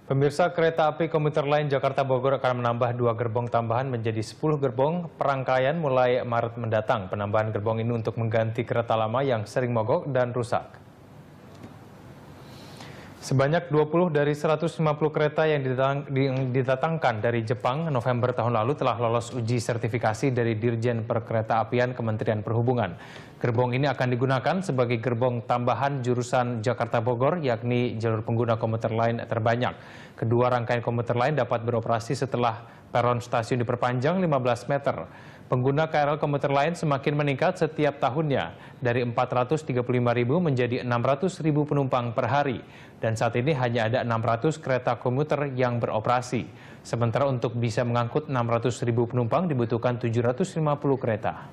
Pemirsa, kereta api komuter lain Jakarta Bogor akan menambah 2 gerbong tambahan menjadi 10 gerbong perangkaian mulai Maret mendatang. Penambahan gerbong ini untuk mengganti kereta lama yang sering mogok dan rusak. Sebanyak 20 dari 150 kereta yang didatangkan dari Jepang November tahun lalu telah lolos uji sertifikasi dari Dirjen Perkeretaapian Kementerian Perhubungan. Gerbong ini akan digunakan sebagai gerbong tambahan jurusan Jakarta Bogor, yakni jalur pengguna komuter lain terbanyak. Kedua rangkaian komuter lain dapat beroperasi setelah peron stasiun diperpanjang 15 meter. Pengguna KRL komuter lain semakin meningkat setiap tahunnya, dari 435.000 menjadi 600.000 penumpang per hari. Dan saat ini hanya ada 600 kereta komuter yang beroperasi. Sementara untuk bisa mengangkut 600.000 penumpang dibutuhkan 750 kereta.